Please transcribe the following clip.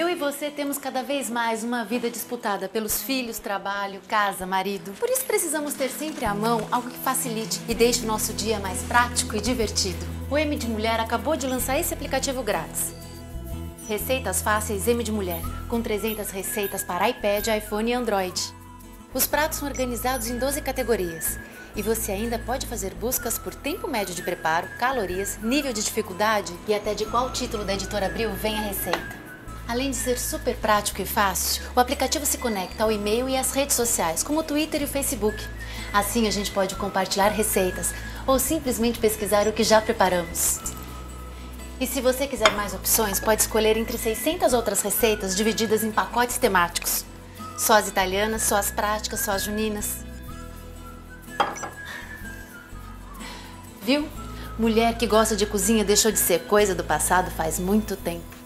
Eu e você temos cada vez mais uma vida disputada pelos filhos, trabalho, casa, marido. Por isso precisamos ter sempre à mão algo que facilite e deixe o nosso dia mais prático e divertido. O M de Mulher acabou de lançar esse aplicativo grátis. Receitas Fáceis M de Mulher, com 300 receitas para iPad, iPhone e Android. Os pratos são organizados em 12 categorias. E você ainda pode fazer buscas por tempo médio de preparo, calorias, nível de dificuldade e até de qual título da Editora Abril vem a receita. Além de ser super prático e fácil, o aplicativo se conecta ao e-mail e às redes sociais, como o Twitter e o Facebook. Assim a gente pode compartilhar receitas ou simplesmente pesquisar o que já preparamos. E se você quiser mais opções, pode escolher entre 600 outras receitas divididas em pacotes temáticos. Só as italianas, só as práticas, só as juninas. Viu? Mulher que gosta de cozinha deixou de ser coisa do passado faz muito tempo.